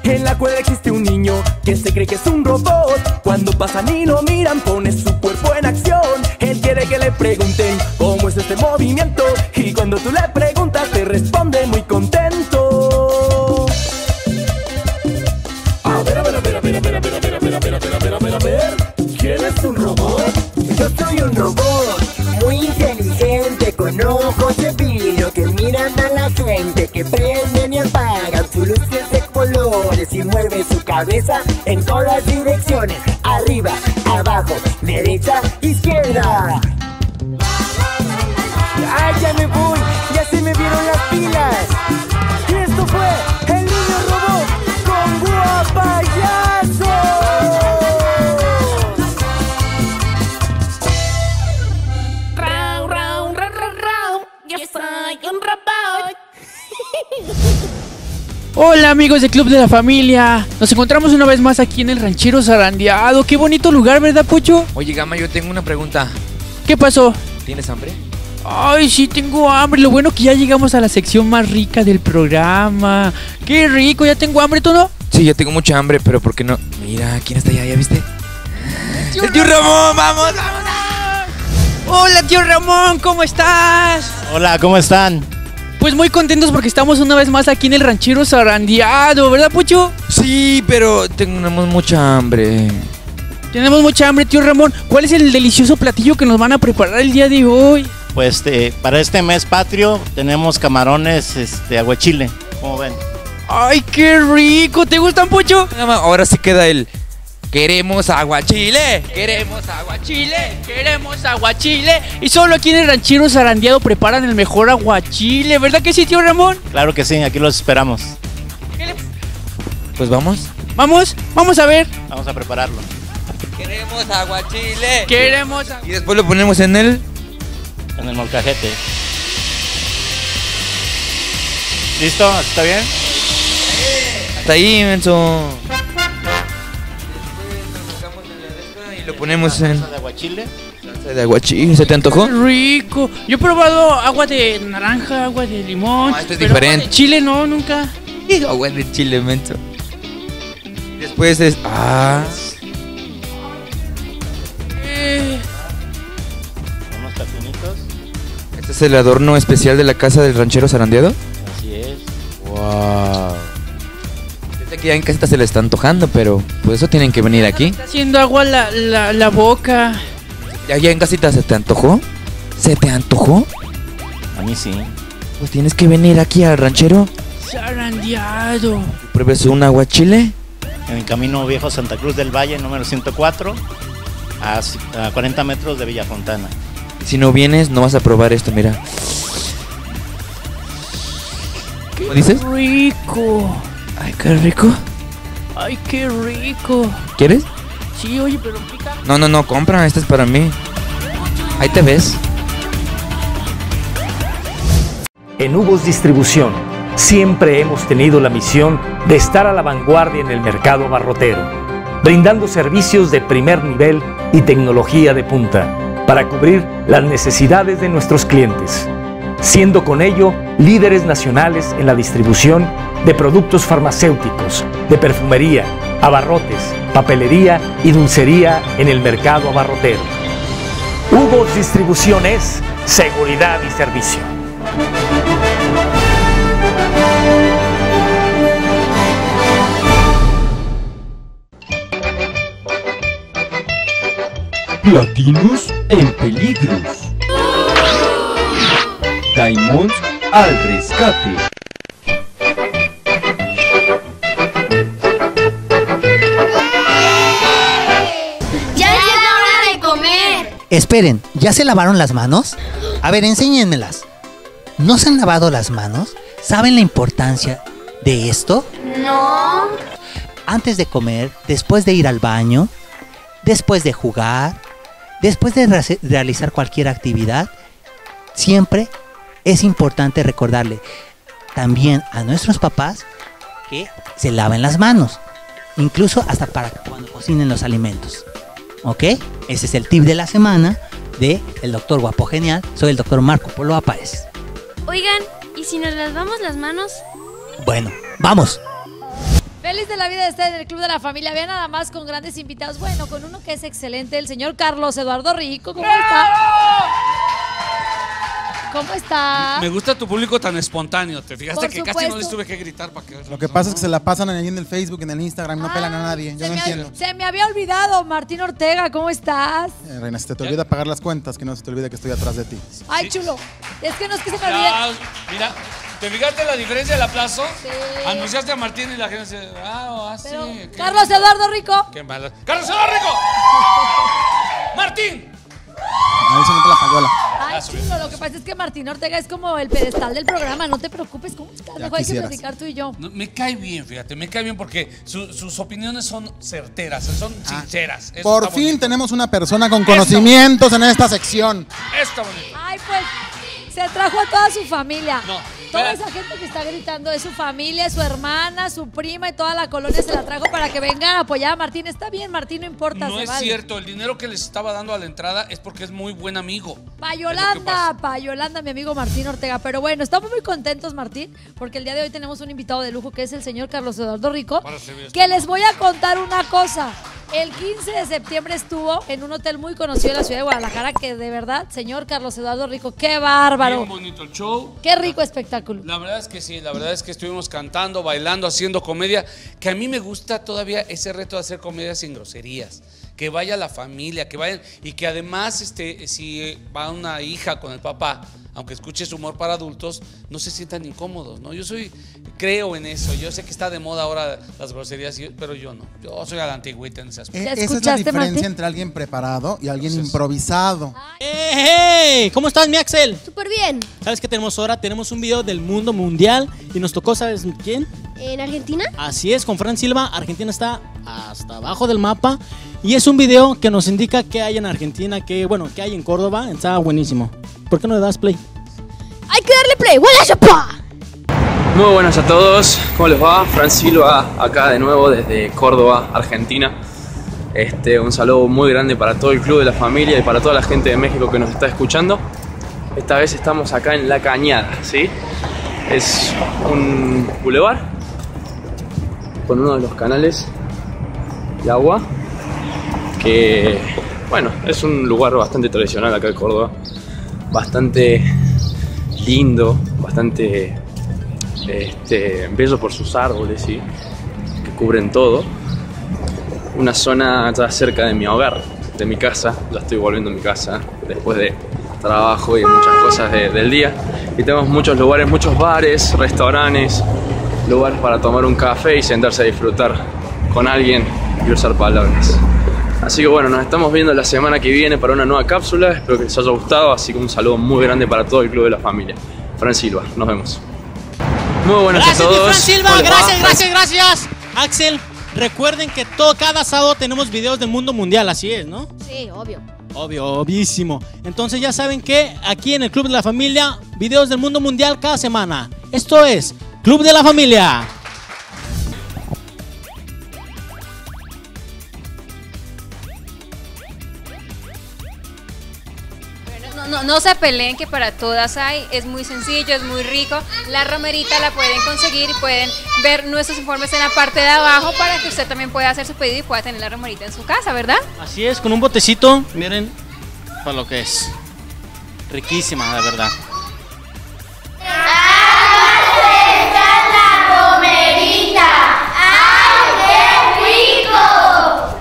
En la cual existe un niño que se cree que es un robot. Cuando pasan y lo miran pone su cuerpo en acción. Él quiere que le pregunten cómo es este movimiento, y cuando tú le preguntas te responde muy contento. A ver, a ver, a ver, a ver, a ver, a ver, a ver, a ver, a ver, a ver, a ver, a ver, a ver. ¿Quién es un robot? Yo soy un robot muy inteligente, con ojos de vidrio que miran a la gente, que prenden y apagan sus luces de colores y mueve su cabeza en todas direcciones, arriba, abajo, derecha, izquierda. ¡Ay, ya me voy! ¡Ya se me vieron las pilas! Y esto fue El Niño Robot con Guapayazo. Yo soy un robot. Hola amigos del Club de la Familia, nos encontramos una vez más aquí en el Ranchero Zarandeado. Qué bonito lugar, ¿verdad, Pocho? Oye, Gama, yo tengo una pregunta. ¿Qué pasó? ¿Tienes hambre? Ay, sí, tengo hambre. Lo bueno que ya llegamos a la sección más rica del programa. Qué rico, ya tengo hambre, ¿tú no? Sí, yo tengo mucha hambre, pero ¿por qué no? Mira, ¿quién está allá? ¿Ya viste? ¡El tío Ramón! ¡Vamos, vamos! Hola, tío Ramón, ¿cómo estás? Hola, ¿cómo están? Pues muy contentos porque estamos una vez más aquí en el Ranchero Zarandeado, ¿verdad, Pocho? Sí, pero tenemos mucha hambre. Tenemos mucha hambre, tío Ramón. ¿Cuál es el delicioso platillo que nos van a preparar el día de hoy? Pues para este mes patrio tenemos camarones aguachile, ¿cómo ven? ¡Ay, qué rico! ¿Te gustan, Pocho? Gama, ahora sí queda el... ¡Queremos aguachile! ¡Queremos aguachile! ¡Queremos aguachile! Y solo aquí en el Ranchero Zarandeado preparan el mejor aguachile, ¿verdad que sí, tío Ramón? Claro que sí, aquí los esperamos. Pues vamos. Vamos a ver. Vamos a prepararlo. ¡Queremos aguachile! ¡Queremos Y después lo ponemos en el... En el molcajete. ¿Listo? ¿Está bien? Hasta ahí, menso. Y lo ponemos en... ¿Salsa de aguachile? Salsa de aguachile. ¿Se te antojó? ¡Qué rico! Yo he probado agua de naranja, agua de limón. Esto es pero diferente. Agua de chile no, nunca. Agua de chile, menso. Después es... Unos tapinitos. Este es el adorno especial de la casa del Ranchero Zarandeado. Así es. Wow. Desde que ya en casita se le está antojando, pero pues eso tienen que venir aquí. Está haciendo agua la boca. ¿Ya en casita se te antojó? ¿Se te antojó? A mí sí. Pues tienes que venir aquí al Ranchero. Zarandeado. Pruebes un aguachile. En el camino viejo Santa Cruz del Valle, número 104, a 40 metros de Villa Fontana. Si no vienes, no vas a probar esto, mira. ¿Cómo dices? Rico. Ay, qué rico. Ay, qué rico. ¿Quieres? Sí, oye, pero pica. No, compra, este es para mí. Ahí te ves. En Hugos Distribución siempre hemos tenido la misión de estar a la vanguardia en el mercado abarrotero, brindando servicios de primer nivel y tecnología de punta para cubrir las necesidades de nuestros clientes, siendo con ello líderes nacionales en la distribución de productos farmacéuticos, de perfumería, abarrotes, papelería y dulcería en el mercado abarrotero. Hugos Distribución es seguridad y servicio. Platinos en peligros. Diamonds al rescate. ¡Ya es la hora de comer! Esperen, ¿ya se lavaron las manos? A ver, enséñenmelas. ¿No se han lavado las manos? ¿Saben la importancia de esto? No. Antes de comer, después de ir al baño, después de jugar, después de realizar cualquier actividad, siempre es importante recordarle también a nuestros papás que se laven las manos, incluso hasta para cuando cocinen los alimentos. ¿Ok? Ese es el tip de la semana de el Doctor Guapo Genial. Soy el Doctor Marco Polo Apáez. Oigan, ¿y si nos lavamos las manos? Bueno, vamos. ¡Feliz Feliz de la vida de estar en el Club de la Familia. Vean nada más con grandes invitados. Bueno, con uno que es excelente, el señor Carlos Eduardo Rico. ¿Cómo está? ¿Cómo está? Me gusta tu público tan espontáneo. Te fijaste Por que supuesto. casi no les tuve que gritar para que... Lo que pasa es que se la pasan ahí en el Facebook, en el Instagram, no pelan a nadie. Yo no entiendo. Se me había olvidado, Martín Ortega, ¿cómo estás? Reina, se te olvida pagar las cuentas, que no se te olvide que estoy atrás de ti. Ay, chulo. Es que no es que se me olvide. Mira, ¿te fijaste la diferencia del aplauso? Sí. Anunciaste a Martín y la gente se... Pero, sí. Carlos Eduardo Rico. Qué malo. ¡Carlos Eduardo Rico! ¡Martín! Ahí se mete la payola. Ay, chulo, lo que pasa es que Martín Ortega es como el pedestal del programa, no te preocupes, ¿cómo estás? Mejor hay que platicar tú y yo. No, me cae bien, fíjate, me cae bien porque sus opiniones son certeras, son sinceras. Eso Por está fin bonito. tenemos una persona con conocimientos en esta sección. Está bonito. Ay, pues, se trajo a toda su familia. No, Toda espera. esa gente que está gritando es su familia, su hermana, su prima y toda la colonia se la trajo para que vengan a apoyar a Martín. Está bien, Martín, no importa. No se es vale. cierto, el dinero que les estaba dando a la entrada es porque es muy buen amigo. Pa' Yolanda, mi amigo Martín Ortega. Pero bueno, estamos muy contentos, Martín, porque el día de hoy tenemos un invitado de lujo que es el señor Carlos Eduardo Rico, que les voy a contar una cosa. El 15 de septiembre estuvo en un hotel muy conocido en la ciudad de Guadalajara, que de verdad, señor Carlos Eduardo Rico, qué bárbaro. Bien bonito el show. Qué rico espectáculo. La verdad es que sí, la verdad es que estuvimos cantando, bailando, haciendo comedia, que a mí me gusta todavía ese reto de hacer comedia sin groserías. Que vaya la familia, que vayan, y que además si va una hija con el papá, aunque escuches humor para adultos, no se sientan incómodos, ¿no? Creo en eso, yo sé que está de moda ahora las groserías, pero yo no, yo soy a la antigüita en ese aspecto. Esa es la diferencia entre alguien preparado y alguien improvisado. ¡Hey! ¿Cómo estás, mi Axel? Súper bien. ¿Sabes qué tenemos ahora? Tenemos un video del mundo mundial y nos tocó, ¿sabes quién? ¿En Argentina? Así es, con Fran Silva. Argentina está hasta abajo del mapa y es un video que nos indica qué hay en Argentina, qué hay en Córdoba. Está buenísimo. ¿Por qué no le das play? Hay que darle play. ¡Wala chapa! Muy buenas a todos, ¿cómo les va? Fran Silva acá de nuevo desde Córdoba, Argentina. Un saludo muy grande para todo el Club de la Familia y para toda la gente de México que nos está escuchando. Esta vez estamos acá en La Cañada, ¿sí? Es un bulevar con uno de los canales de agua que, bueno, es un lugar bastante tradicional acá en Córdoba, bastante lindo, bastante bello por sus árboles, ¿sí? Que cubren todo. Una zona ya cerca de mi hogar, de mi casa. Ya estoy volviendo a mi casa después de trabajo y muchas cosas del día. Y tenemos muchos lugares, muchos bares, restaurantes, lugares para tomar un café y sentarse a disfrutar con alguien y usar palabras. Así que bueno, nos estamos viendo la semana que viene para una nueva cápsula. Espero que les haya gustado, así que un saludo muy grande para todo el Club de la Familia. Fran Silva, nos vemos. Muy buenas a todos. Fran Silva, ¿Cómo les va? gracias. Axel, recuerden que cada sábado tenemos videos del mundo mundial, así es, ¿no? Sí, obvio. Obvísimo. Entonces ya saben que aquí en el Club de la Familia, videos del mundo mundial cada semana. Esto es Club de la Familia. No se peleen, que para todas hay, es muy sencillo, es muy rico. La romerita la pueden conseguir y pueden ver nuestros informes en la parte de abajo para que usted también pueda hacer su pedido y pueda tener la romerita en su casa, ¿verdad? Así es, con un botecito, miren para lo que es. Riquísima, de verdad. ¡La romerita! ¡Ay, qué rico!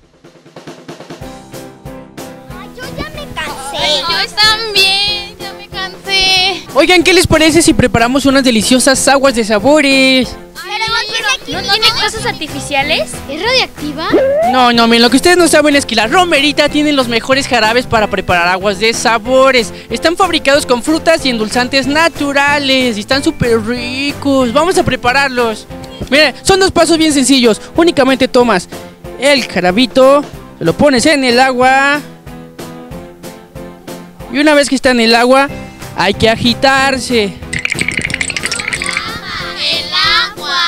Ay, yo ya me cansé. Yo también, ya me cansé. Oigan, ¿qué les parece si preparamos unas deliciosas aguas de sabores? ¿No tiene cosas artificiales? ¿Es radioactiva? No, miren, lo que ustedes no saben es que la romerita tiene los mejores jarabes para preparar aguas de sabores. Están fabricados con frutas y endulzantes naturales y están súper ricos. Vamos a prepararlos. Miren, son dos pasos bien sencillos. Únicamente tomas el jarabito, lo pones en el agua y una vez que está en el agua hay que agitarse.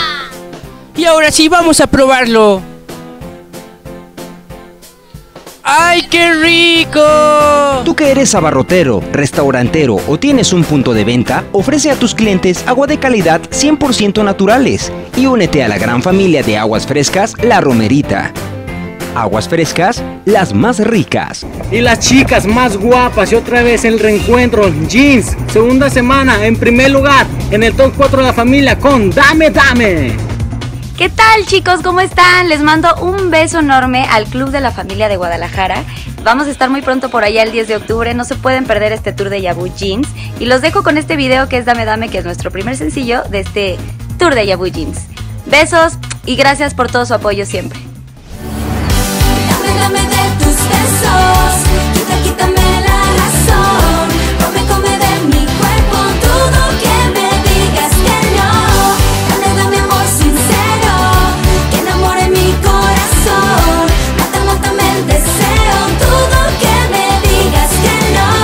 Y ahora sí, vamos a probarlo. ¡Ay, qué rico! Tú que eres abarrotero, restaurantero o tienes un punto de venta, ofrece a tus clientes agua de calidad 100% naturales y únete a la gran familia de aguas frescas La Romerita. Aguas frescas, las más ricas. Y las chicas más guapas y otra vez el reencuentro. Jeans, segunda semana en primer lugar en el top 4 de la familia con Dame Dame. ¿Qué tal, chicos? ¿Cómo están? Les mando un beso enorme al Club de la Familia de Guadalajara. Vamos a estar muy pronto por allá el 10 de octubre. No se pueden perder este tour de Yaboo Jeans. Y los dejo con este video que es Dame Dame, que es nuestro primer sencillo de este tour de Yaboo Jeans. Besos y gracias por todo su apoyo siempre. Dame, dame de tus besos, quítame la razón. Come de mi cuerpo, todo que me digas que no. Dame amor sincero, que enamore mi corazón. Mátame el deseo, todo que me digas que no.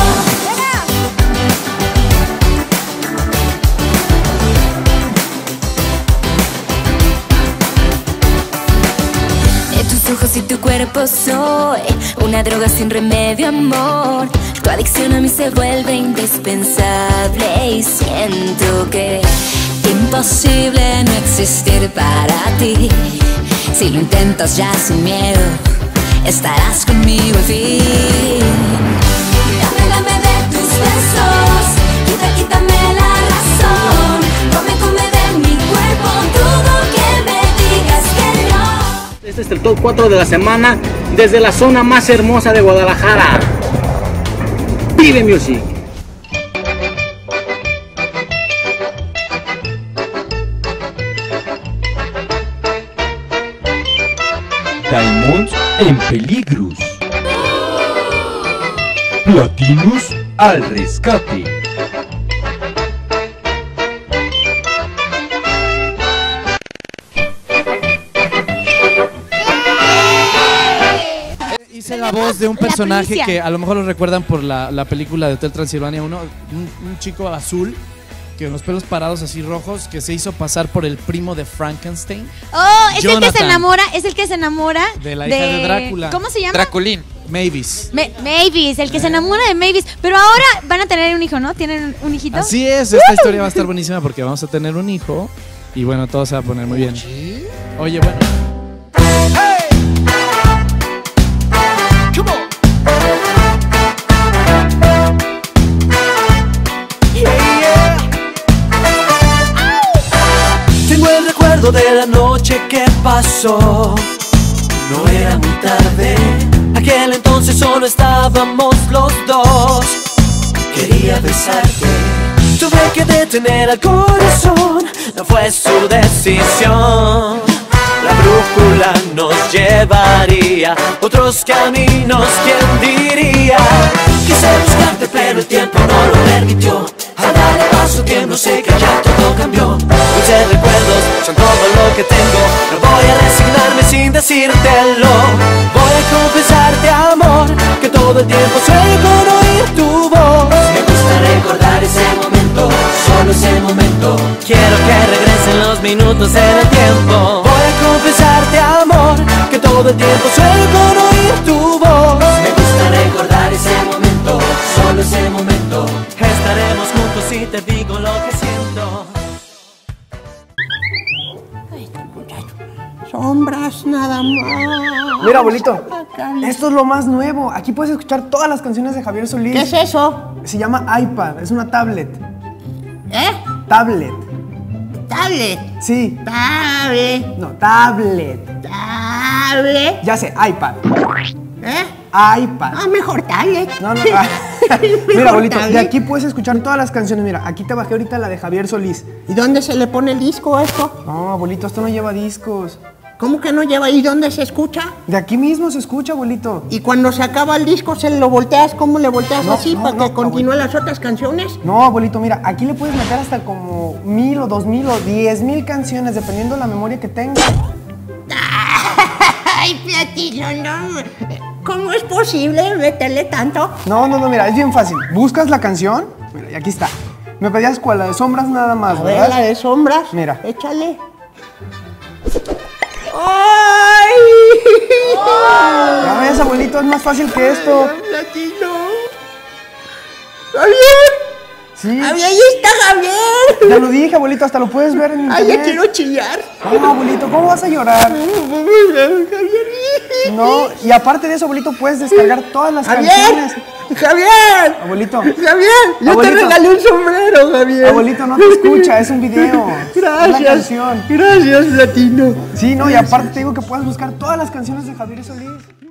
De tus ojos y tu cuerpo soy una droga sin remedio, amor. Tu adicción a mí se vuelve indispensable y siento que imposible no existir para ti. Si lo intentas ya sin miedo, estarás conmigo al fin. Dame de tus besos, quítame la razón. Come de mi cuerpo, todo que me digas que no. Este es el top 4 de la semana desde la zona más hermosa de Guadalajara. Vive Music. Diamonds en Peligrus. Platinos al rescate. Hice la voz de un personaje que a lo mejor lo recuerdan por la película de Hotel Transilvania 1, un chico azul que con los pelos parados así rojos que se hizo pasar por el primo de Frankenstein. Oh, es Jonathan, el que se enamora de la hija de Drácula. ¿Cómo se llama? Draculín. Mavis. Mavis, el que se enamora de Mavis. Pero ahora van a tener un hijo, ¿no? ¿Tienen un hijito? Así es, esta historia va a estar buenísima porque vamos a tener un hijo y bueno, todo se va a poner muy bien. Oye, bueno. Tengo el recuerdo de la noche que pasó. No era muy tarde, aquel entonces solo estábamos los dos. Quería besarte, tuve que detener al corazón. No fue su decisión. La brújula nos llevaría otros caminos, ¿quién diría? Quise buscarte pero el tiempo no lo permitió. Al darle paso tiempo sé que ya todo cambió. Dulces recuerdos son todo lo que tengo. No voy a resignarme sin decírtelo. Voy a confesarte, amor, que todo el tiempo sueño con oír tu voz. Me gusta recordar ese momento, solo ese momento. Quiero que regresen los minutos en el tiempo. Voy a confesarte, amor, que todo el tiempo sueño con oír tu voz. Me gusta recordar ese momento, solo ese momento. Estaremos juntos si te digo lo que siento. Sombras nada más. Mira, abuelito, esto es lo más nuevo. Aquí puedes escuchar todas las canciones de Javier Solís. ¿Qué es eso? Se llama iPad, es una tablet. ¿Eh? Tablet. ¿Tablet? Sí. ¿Tablet? No, tablet. ¿Tablet? Ya sé, iPad. ¿Eh? iPad. Ah, mejor tablet. No. Mira, abuelito, de aquí puedes escuchar todas las canciones. Mira, aquí te bajé ahorita la de Javier Solís. ¿Y dónde se le pone el disco a esto? No, abuelito, esto no lleva discos. ¿Cómo que no lleva? ¿Y dónde se escucha? De aquí mismo se escucha, abuelito. ¿Y cuando se acaba el disco se lo volteas? ¿Cómo le volteas así para que continúen las otras canciones? No, abuelito, mira, aquí le puedes meter hasta como 1000 o 2000 o 10,000 canciones, dependiendo de la memoria que tenga. Ay, Platino, no. ¿Cómo es posible meterle tanto? No, mira, es bien fácil. Buscas la canción, mira, y aquí está. Me pedías cuál, la de sombras nada más, a ¿verdad? ver, la de sombras. Mira. Échale. ¡Ay! Ya ves, abuelito, es más fácil que esto. ¡Javier! Sí. ¡Javier, ahí está Javier! Ya lo dije, abuelito, hasta lo puedes ver en internet. ¡Ay, ya quiero chillar! No, abuelito, ¿cómo vas a llorar? No, y aparte de eso, abuelito, puedes descargar todas las canciones. ¡Javier! Abuelito. ¡Javier! Yo Abuelito. te regalé un sombrero, Javier. Abuelito, no te escucha, es un video. Gracias. Es una canción. Gracias, Latino. Sí, no, y aparte te digo que puedes buscar todas las canciones de Javier Solís.